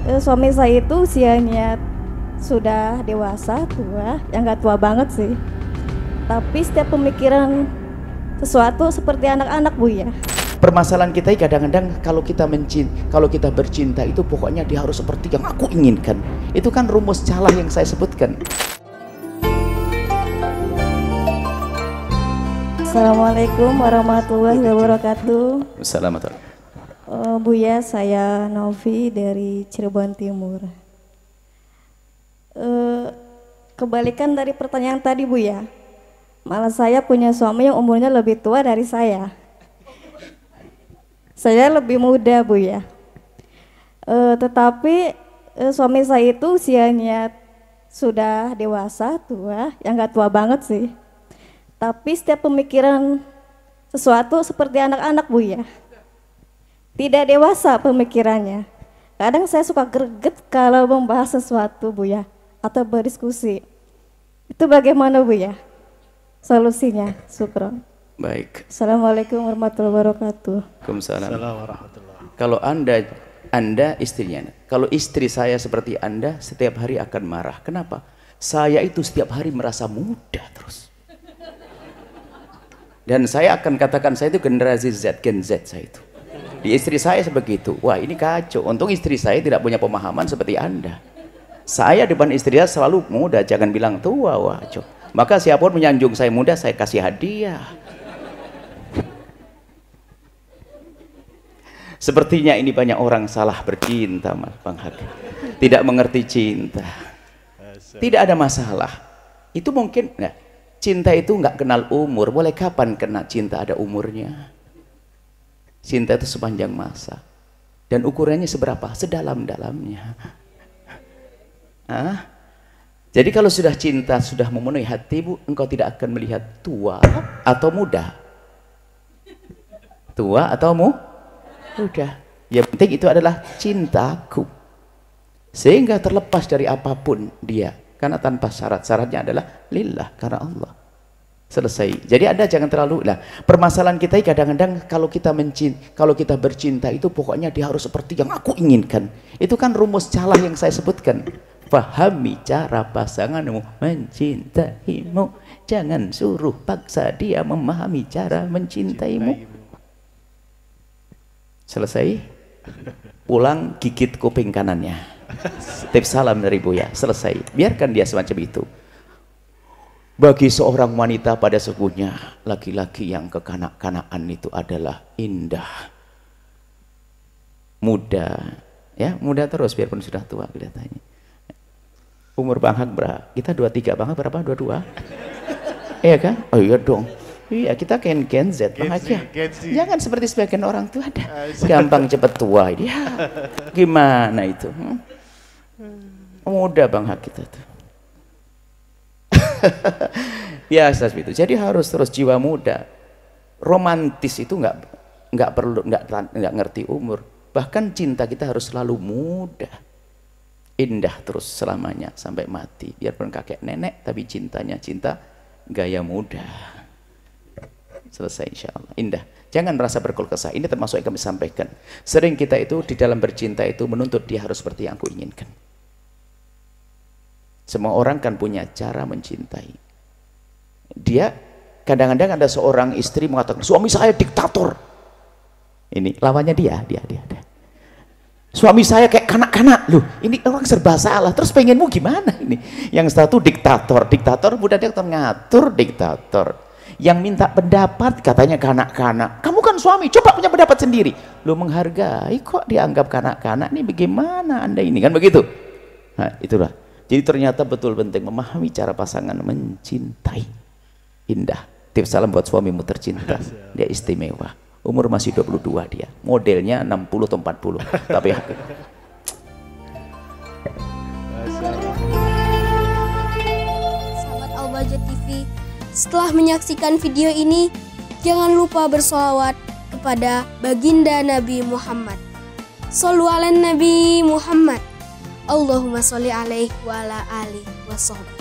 Suami saya itu usianya sudah dewasa, tua, yang nggak tua banget sih. Tapi setiap pemikiran sesuatu seperti anak-anak, Bu ya. Permasalahan kita kadang-kadang kalau kita bercinta itu pokoknya dia harus seperti yang aku inginkan. Itu kan rumus calah yang saya sebutkan. Assalamualaikum warahmatullahi wabarakatuh. Assalamualaikum. Buya, saya Novi dari Cirebon Timur. Kebalikan dari pertanyaan tadi, Buya. Malah saya punya suami yang umurnya lebih tua dari saya. Saya lebih muda, Buya. Tetapi suami saya itu usianya sudah dewasa, tua, yang nggak tua banget sih. Tapi setiap pemikiran sesuatu seperti anak-anak, Buya. Tidak dewasa pemikirannya. Kadang saya suka greget kalau membahas sesuatu, Buya, atau berdiskusi. Itu bagaimana, Buya? Solusinya, syukron. Baik. Assalamualaikum warahmatullahi wabarakatuh. Waalaikumsalam. Kalau anda istrinya, kalau istri saya seperti Anda, setiap hari akan marah. Kenapa? Saya itu setiap hari merasa muda terus. Dan saya akan katakan saya itu generasi Z, Gen Z saya itu. Di istri saya sebegitu. Wah, ini kacau. Untung istri saya tidak punya pemahaman seperti Anda. Saya depan istri saya selalu muda, jangan bilang tua. Wah, kacau. Maka siapapun menyanjung saya muda, saya kasih hadiah. Sepertinya ini banyak orang salah bercinta, Mas Bang Hakim. Tidak mengerti cinta. Tidak ada masalah. Itu mungkin, nah, cinta itu nggak kenal umur. Boleh kapan kena cinta ada umurnya? Cinta itu sepanjang masa. Dan ukurannya seberapa? Sedalam-dalamnya. Jadi kalau sudah cinta, sudah memenuhi hatimu, engkau tidak akan melihat tua atau muda. Tua atau muda. Yang penting itu adalah cintaku. Sehingga terlepas dari apapun dia. Karena tanpa syarat. Syaratnya adalah lillah, karena Allah. Selesai. Jadi Anda jangan terlalu, permasalahan kita kadang-kadang kalau kita bercinta itu pokoknya dia harus seperti yang aku inginkan. Itu kan rumus calah yang saya sebutkan. Pahami cara pasanganmu mencintaimu. Jangan suruh paksa dia memahami cara mencintaimu. Selesai. Pulang gigit kuping kanannya. Tips salam dari Buya. Selesai. Biarkan dia semacam itu. Bagi seorang wanita pada sesungguhnya laki-laki yang kekanak-kanakan itu adalah indah, muda, ya muda terus biarpun sudah tua kelihatannya. Umur Bang Hak berapa? Kita 23, Bang Hak berapa? 22? Iya kan? Oh iya dong. Iya, kita Gen Z, Bang Hak ya. Jangan seperti sebagian orang tua ada gampang cepet tua. Ya, gimana itu? Muda Bang Hak kita tuh. Biasa seperti itu. Jadi harus terus jiwa muda. Romantis itu nggak perlu nggak ngerti umur. Bahkan cinta kita harus selalu muda, indah terus selamanya sampai mati. Biarpun kakek nenek, tapi cintanya cinta gaya muda. Selesai insya Allah. Indah. Jangan merasa berkeluh kesah. Ini termasuk yang kami sampaikan. Sering kita itu di dalam bercinta itu menuntut dia harus seperti yang aku inginkan. Semua orang kan punya cara mencintai. Dia kadang-kadang ada seorang istri mengatakan suami saya diktator. Ini lawannya dia. Suami saya kayak kanak-kanak. Loh, ini orang serba salah. Terus pengenmu gimana ini? Yang satu diktator, budak diktator ngatur diktator. Yang minta pendapat katanya kanak-kanak. Kamu kan suami, coba punya pendapat sendiri. Lu menghargai kok dianggap kanak-kanak. Nih bagaimana Anda ini kan begitu? Nah, itulah. Jadi ternyata betul penting memahami cara pasangan mencintai. Indah. Tips salam buat suamimu tercinta. Dia istimewa. Umur masih 22 dia. Modelnya 60 atau 40. Tapi Sahabat Al-Bahjah TV, setelah menyaksikan video ini, jangan lupa bersolawat kepada baginda Nabi Muhammad. Shollu ala Nabi Muhammad. Allahumma sholli alaihi wa ala alihi wa sahbihi.